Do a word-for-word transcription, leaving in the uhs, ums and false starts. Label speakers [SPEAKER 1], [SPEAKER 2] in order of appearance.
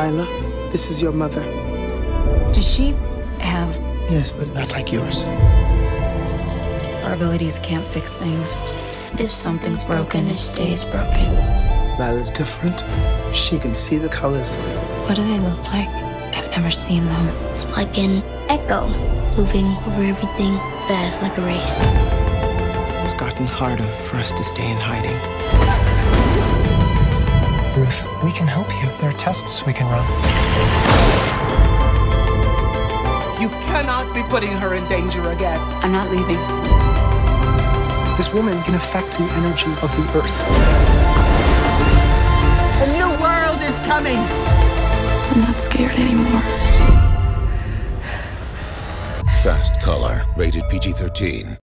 [SPEAKER 1] Lila, this is your mother.
[SPEAKER 2] Does she have...
[SPEAKER 1] Yes, but not like yours.
[SPEAKER 2] Our abilities can't fix things. If something's broken, it stays broken.
[SPEAKER 1] Lila's different. She can see the colors.
[SPEAKER 2] What do they look like? I've never seen them.
[SPEAKER 3] It's like an echo, moving over everything fast like a race.
[SPEAKER 1] It's gotten harder for us to stay in hiding.
[SPEAKER 4] Ruth, we can help you. There are tests we can run.
[SPEAKER 1] You cannot be putting her in danger again.
[SPEAKER 2] I'm not leaving.
[SPEAKER 4] This woman can affect the energy of the earth.
[SPEAKER 1] A new world is coming.
[SPEAKER 2] I'm not scared anymore.
[SPEAKER 5] Fast Color, rated P G thirteen.